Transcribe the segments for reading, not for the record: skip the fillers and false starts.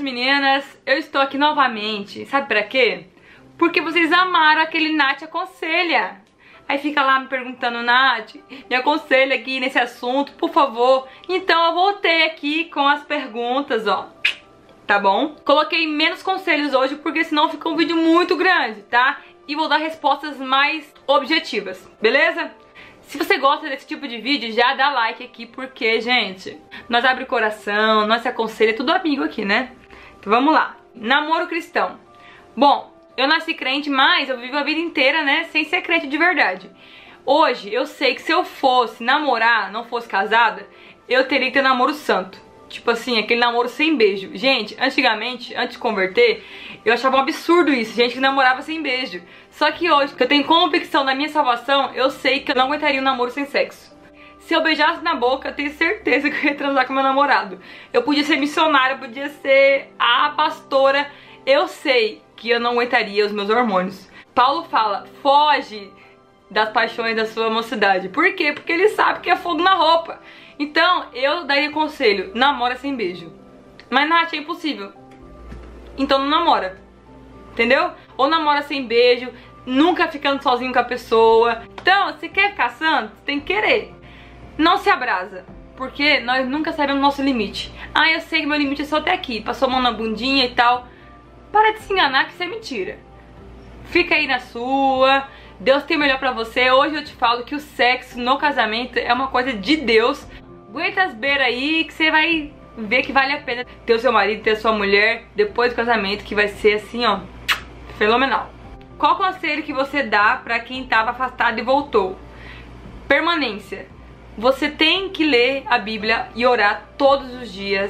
meninas, eu estou aqui novamente. Sabe pra quê? Porque vocês amaram aquele Nath Aconselha. Aí fica lá me perguntando: Nath, me aconselha aqui nesse assunto, por favor. Então eu voltei aqui com as perguntas, ó. Tá bom? Coloquei menos conselhos hoje, porque senão fica um vídeo muito grande, tá? E vou dar respostas mais objetivas, beleza? Se você gosta desse tipo de vídeo, já dá like aqui, porque, gente, nós abre o coração, nós se aconselha, tudo amigo aqui, né? Então vamos lá. Namoro cristão. Bom, eu nasci crente, mas eu vivo a vida inteira, né, sem ser crente de verdade. Hoje, eu sei que se eu fosse namorar, não fosse casada, eu teria que ter namoro santo. Tipo assim, aquele namoro sem beijo. Gente, antigamente, antes de converter, eu achava um absurdo isso, gente que namorava sem beijo. Só que hoje, que eu tenho convicção da minha salvação, eu sei que eu não aguentaria um namoro sem sexo. Se eu beijasse na boca, eu tenho certeza que eu ia transar com meu namorado. Eu podia ser missionária, eu podia ser a pastora. Eu sei que eu não aguentaria os meus hormônios. Paulo fala: foge das paixões da sua mocidade. Por quê? Porque ele sabe que é fogo na roupa. Então, eu daria conselho: namora sem beijo. Mas, Nath, é impossível. Então não namora. Entendeu? Ou namora sem beijo, nunca ficando sozinho com a pessoa. Então, se quer ficar santo, tem que querer. Não se abrasa, porque nós nunca sabemos o nosso limite. Ah, eu sei que meu limite é só até aqui. Passou a mão na bundinha e tal. Para de se enganar, que isso é mentira. Fica aí na sua. Deus tem o melhor pra você. Hoje eu te falo que o sexo no casamento é uma coisa de Deus. Aguenta as beiras aí que você vai ver que vale a pena ter o seu marido, ter a sua mulher depois do casamento, que vai ser assim, ó, fenomenal. Qual conselho que você dá pra quem estava afastado e voltou? Permanência. Você tem que ler a Bíblia e orar todos os dias,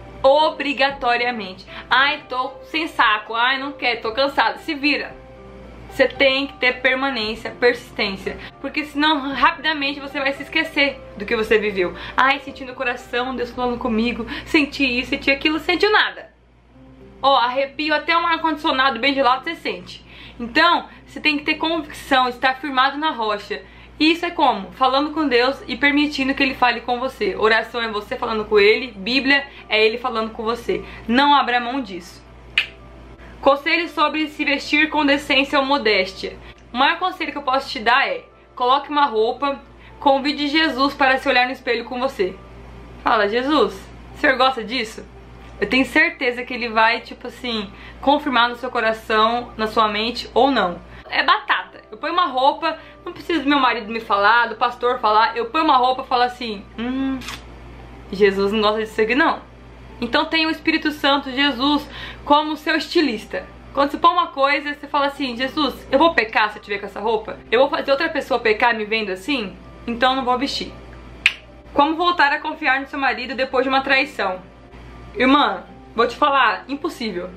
obrigatoriamente. Ai, tô sem saco, ai, não quero, tô cansada. Se vira. Você tem que ter permanência, persistência, porque senão rapidamente você vai se esquecer do que você viveu. Ai, senti no coração Deus falando comigo, senti isso, senti aquilo, sentiu nada. Ó, arrepio até um ar-condicionado bem gelado você sente. Então, você tem que ter convicção, estar firmado na rocha. E isso é como? Falando com Deus e permitindo que Ele fale com você. Oração é você falando com Ele, Bíblia é Ele falando com você. Não abra mão disso. Conselhos sobre se vestir com decência ou modéstia. O maior conselho que eu posso te dar é: coloque uma roupa, convide Jesus para se olhar no espelho com você. Fala: Jesus, o senhor gosta disso? Eu tenho certeza que Ele vai, tipo assim, confirmar no seu coração, na sua mente ou não. É batata. Eu ponho uma roupa, não preciso do meu marido me falar, do pastor falar. Eu ponho uma roupa e falo assim: Jesus não gosta disso aqui não. Então tem o Espírito Santo, Jesus, como seu estilista. Quando você põe uma coisa, você fala assim: Jesus, eu vou pecar se eu tiver com essa roupa? Eu vou fazer outra pessoa pecar me vendo assim? Então eu não vou vestir. Como voltar a confiar no seu marido depois de uma traição? Irmã, vou te falar, impossível.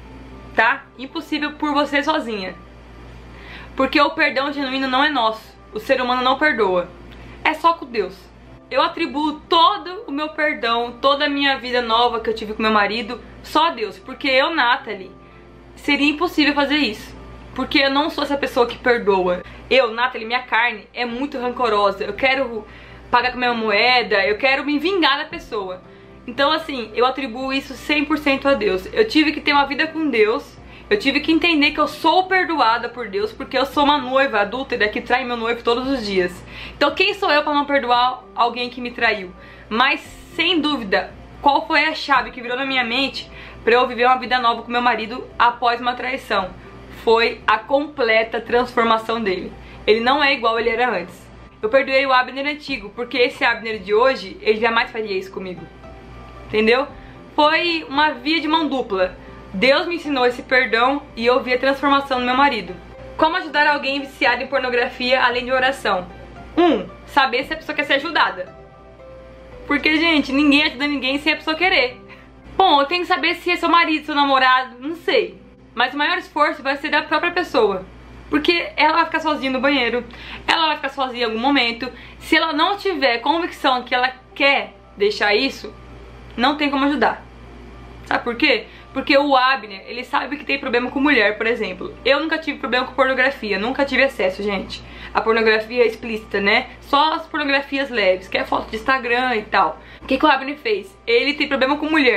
Tá? Impossível por você sozinha. Porque o perdão genuíno não é nosso. O ser humano não perdoa. É só com Deus. Eu atribuo todo o meu perdão, toda a minha vida nova que eu tive com meu marido, só a Deus. Porque eu, Nathalie, seria impossível fazer isso. Porque eu não sou essa pessoa que perdoa. Eu, Nathalie, minha carne é muito rancorosa. Eu quero pagar com a minha moeda, eu quero me vingar da pessoa. Então, assim, eu atribuo isso 100% a Deus. Eu tive que ter uma vida com Deus. Eu tive que entender que eu sou perdoada por Deus, porque eu sou uma noiva adúltera que trai meu noivo todos os dias. Então quem sou eu para não perdoar alguém que me traiu? Mas, sem dúvida, qual foi a chave que virou na minha mente para eu viver uma vida nova com meu marido após uma traição? Foi a completa transformação dele. Ele não é igual ele era antes. Eu perdoei o Abner antigo, porque esse Abner de hoje, ele jamais faria isso comigo. Entendeu? Foi uma via de mão dupla. Deus me ensinou esse perdão e eu vi a transformação no meu marido. Como ajudar alguém viciado em pornografia além de oração? 1. Saber se a pessoa quer ser ajudada. Porque, gente, ninguém ajuda ninguém sem a pessoa querer. Bom, eu tenho que saber se é seu marido, seu namorado, não sei. Mas o maior esforço vai ser da própria pessoa. Porque ela vai ficar sozinha no banheiro, ela vai ficar sozinha em algum momento. Se ela não tiver convicção que ela quer deixar isso, não tem como ajudar. Sabe por quê? Porque o Abner, ele sabe que tem problema com mulher, por exemplo. Eu nunca tive problema com pornografia, nunca tive acesso, gente. A pornografia é explícita, né? Só as pornografias leves, que é foto de Instagram e tal. O que o Abner fez? Ele tem problema com mulher.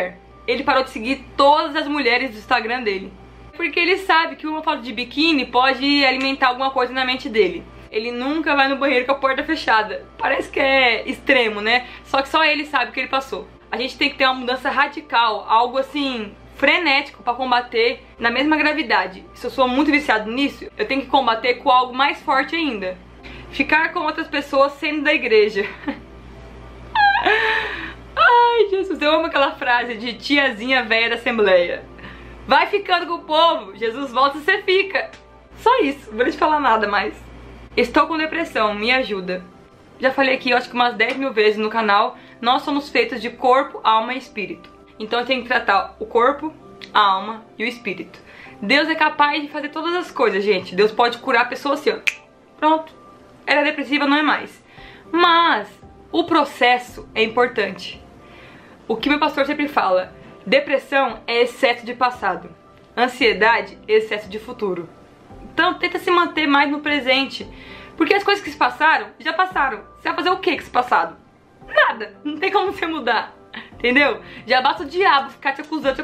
ele parou de seguir todas as mulheres do Instagram dele. Porque ele sabe que uma foto de biquíni pode alimentar alguma coisa na mente dele. Ele nunca vai no banheiro com a porta fechada. Parece que é extremo, né? Só que só ele sabe o que ele passou. A gente tem que ter uma mudança radical, algo assim, frenético pra combater na mesma gravidade. Se eu sou muito viciado nisso, eu tenho que combater com algo mais forte ainda. Ficar com outras pessoas sendo da igreja. Ai, Jesus, eu amo aquela frase de tiazinha velha da Assembleia. Vai ficando com o povo, Jesus volta e você fica. Só isso, não vou te falar nada mais. Estou com depressão, me ajuda. Já falei aqui, eu acho que umas 10 mil vezes no canal, nós somos feitos de corpo, alma e espírito. Então eu tenho que tratar o corpo, a alma e o espírito. Deus é capaz de fazer todas as coisas, gente. Deus pode curar a pessoa assim, ó. Pronto. Era depressiva, não é mais. Mas o processo é importante. O que meu pastor sempre fala: depressão é excesso de passado, ansiedade é excesso de futuro. Então tenta se manter mais no presente, porque as coisas que se passaram, já passaram. Você vai fazer o que com esse passado? Nada, não tem como você mudar, entendeu? Já basta o diabo ficar te acusando,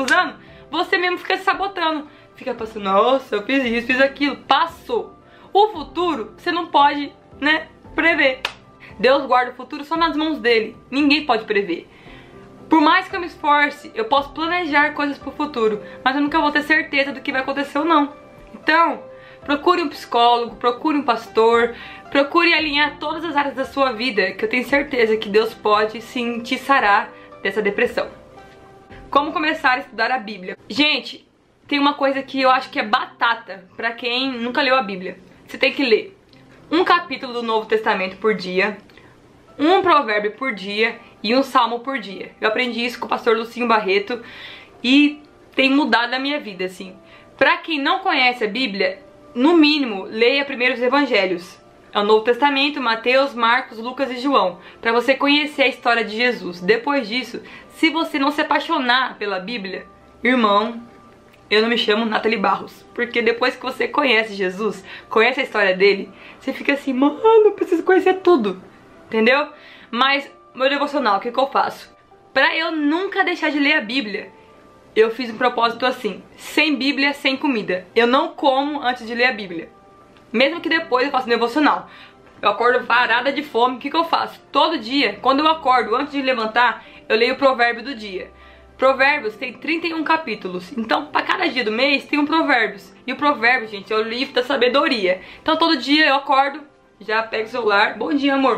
você mesmo fica se sabotando. Fica pensando, nossa, eu fiz isso, fiz aquilo, passou. O futuro, você não pode, né, prever. Deus guarda o futuro só nas mãos dele, ninguém pode prever. Por mais que eu me esforce, eu posso planejar coisas pro futuro, mas eu nunca vou ter certeza do que vai acontecer ou não. Então, procure um psicólogo, procure um pastor, procure alinhar todas as áreas da sua vida, que eu tenho certeza que Deus pode sim te sarar dessa depressão. Como começar a estudar a Bíblia? Gente, tem uma coisa que eu acho que é batata pra quem nunca leu a Bíblia. Você tem que ler um capítulo do Novo Testamento por dia, um provérbio por dia e um salmo por dia. Eu aprendi isso com o pastor Lucinho Barreto e tem mudado a minha vida, assim. Pra quem não conhece a Bíblia, no mínimo, leia primeiro os evangelhos. É o Novo Testamento, Mateus, Marcos, Lucas e João, pra você conhecer a história de Jesus. Depois disso, se você não se apaixonar pela Bíblia, irmão, eu não me chamo Nathalie Barros, porque depois que você conhece Jesus, conhece a história dele, você fica assim, mano, eu preciso conhecer tudo, entendeu? Mas, meu devocional, o que eu faço? Pra eu nunca deixar de ler a Bíblia, eu fiz um propósito assim: sem Bíblia, sem comida. Eu não como antes de ler a Bíblia. Mesmo que depois eu faça um devocional. Eu acordo varada de fome, o que eu faço? Todo dia, quando eu acordo, antes de levantar, eu leio o provérbio do dia. Provérbios tem 31 capítulos, então para cada dia do mês tem um provérbios. E o provérbio, gente, é o livro da sabedoria. Então todo dia eu acordo, já pego o celular, bom dia, amor.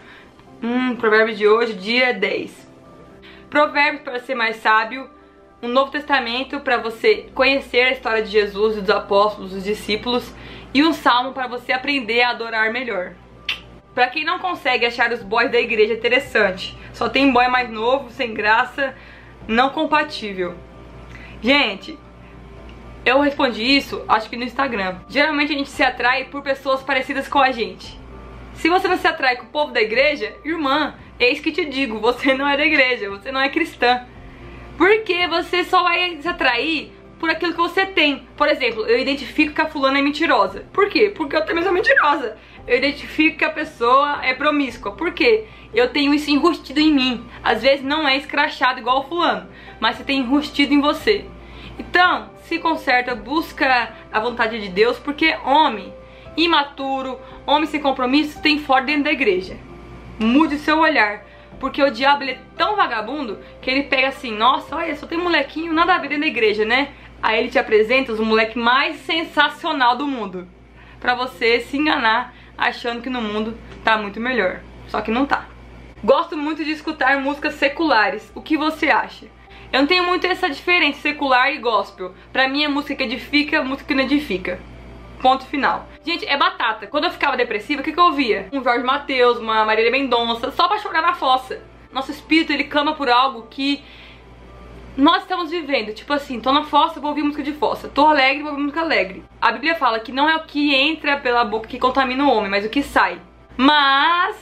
Provérbio de hoje, dia 10. Provérbios para ser mais sábio. Um Novo Testamento para você conhecer a história de Jesus, dos apóstolos, dos discípulos. E um salmo para você aprender a adorar melhor. Para quem não consegue achar os boys da igreja interessante, só tem boy mais novo, sem graça, não compatível. Gente, eu respondi isso, acho que no Instagram. Geralmente a gente se atrai por pessoas parecidas com a gente. Se você não se atrai com o povo da igreja, irmã, eis que te digo, você não é da igreja, você não é cristã. Porque você só vai se atrair por aquilo que você tem. Por exemplo, eu identifico que a fulana é mentirosa. Por quê? Porque eu também sou mentirosa. Eu identifico que a pessoa é promíscua. Por quê? Eu tenho isso enrustido em mim. Às vezes não é escrachado igual o fulano, mas você tem enrustido em você. Então, se conserta, busca a vontade de Deus, porque homem imaturo, homem sem compromisso, tem fora dentro da igreja. Mude o seu olhar. Porque o diabo, ele é tão vagabundo que ele pega assim, nossa, olha, só tem molequinho, nada a ver dentro da igreja, né? Aí ele te apresenta os moleques mais sensacional do mundo, pra você se enganar achando que no mundo tá muito melhor. Só que não tá. Gosto muito de escutar músicas seculares. O que você acha? Eu não tenho muito essa diferença, secular e gospel. Pra mim é música que edifica, música que não edifica. Ponto final. Gente, é batata. Quando eu ficava depressiva, o que eu ouvia? Um Jorge Mateus, uma Marília Mendonça, só pra chorar na fossa. Nosso espírito, ele clama por algo que nós estamos vivendo. Tipo assim, tô na fossa, vou ouvir música de fossa. Tô alegre, vou ouvir música alegre. A Bíblia fala que não é o que entra pela boca que contamina o homem, mas o que sai. Mas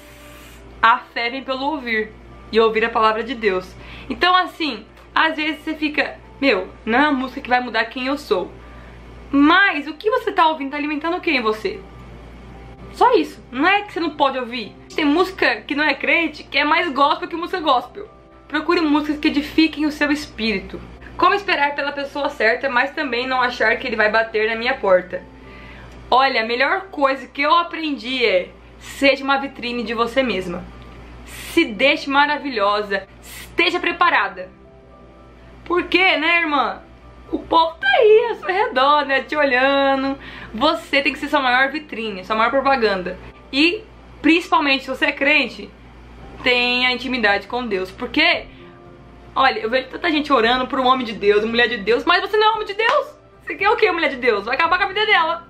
a fé vem pelo ouvir. E ouvir a palavra de Deus. Então assim, às vezes você fica, meu, não é a música que vai mudar quem eu sou. Mas o que você tá ouvindo tá alimentando o que em você? Só isso. Não é que você não pode ouvir. Tem música que não é crente que é mais gospel que música gospel. Procure músicas que edifiquem o seu espírito. Como esperar pela pessoa certa, mas também não achar que ele vai bater na minha porta. Olha, a melhor coisa que eu aprendi é: seja uma vitrine de você mesma. Se deixe maravilhosa, esteja preparada. Por quê, né, irmã? O povo tá aí ao seu redor, né, te olhando. Você tem que ser sua maior vitrine, sua maior propaganda. E, principalmente, se você é crente, tenha intimidade com Deus. Porque, olha, eu vejo tanta gente orando por um homem de Deus, mulher de Deus, mas você não é homem de Deus. Você quer o quê, mulher de Deus? Vai acabar com a vida dela.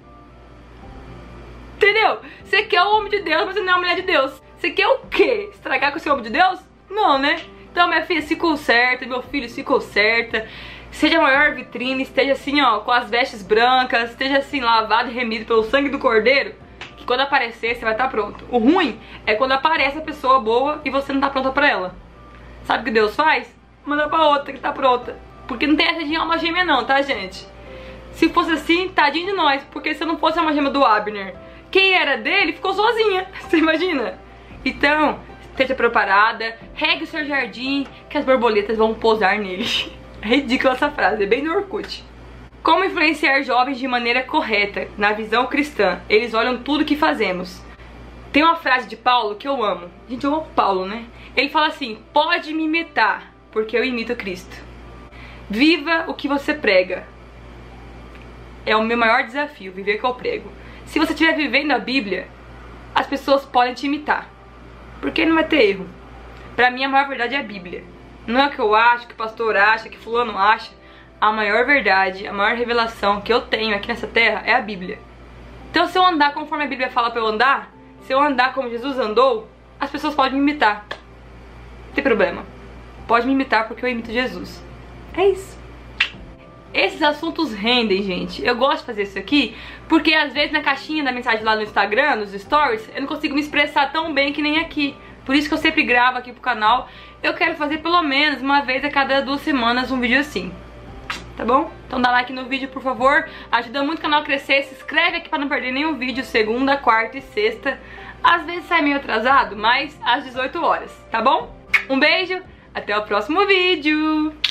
Entendeu? Você quer o homem de Deus, mas você não é a mulher de Deus. Você quer o quê? Estragar com esse homem de Deus? Não, né? Então, minha filha, se conserta, meu filho, se conserta. Seja a maior vitrine, esteja assim, ó, com as vestes brancas, esteja assim, lavado e remido pelo sangue do cordeiro, que quando aparecer, você vai estar pronto. O ruim é quando aparece a pessoa boa e você não tá pronta pra ela. Sabe o que Deus faz? Manda pra outra que tá pronta. Porque não tem essa de alma gêmea não, tá, gente? Se fosse assim, tadinho de nós, porque se eu não fosse a alma gêmea do Abner, quem era dele ficou sozinha, você imagina? Então, esteja preparada, regue o seu jardim, que as borboletas vão pousar nele. É ridícula essa frase, é bem do Orkut. Como influenciar jovens de maneira correta, na visão cristã? Eles olham tudo que fazemos. Tem uma frase de Paulo que eu amo. Gente, eu amo Paulo, né? Ele fala assim: pode me imitar, porque eu imito Cristo. Viva o que você prega. É o meu maior desafio, viver o que eu prego. Se você estiver vivendo a Bíblia, as pessoas podem te imitar, porque não vai ter erro. Pra mim a maior verdade é a Bíblia. Não é o que eu acho, que o pastor acha, que fulano acha. A maior verdade, a maior revelação que eu tenho aqui nessa terra é a Bíblia. Então se eu andar conforme a Bíblia fala pra eu andar, se eu andar como Jesus andou, as pessoas podem me imitar. Não tem problema. Pode me imitar porque eu imito Jesus. É isso. Esses assuntos rendem, gente. Eu gosto de fazer isso aqui porque às vezes na caixinha da mensagem lá no Instagram, nos stories, eu não consigo me expressar tão bem que nem aqui. Por isso que eu sempre gravo aqui pro canal. Eu quero fazer pelo menos uma vez a cada 2 semanas um vídeo assim. Tá bom? Então dá like no vídeo, por favor. Ajuda muito o canal a crescer. Se inscreve aqui pra não perder nenhum vídeo segunda, quarta e sexta. Às vezes sai meio atrasado, mas às 18 horas, tá bom? Um beijo, até o próximo vídeo.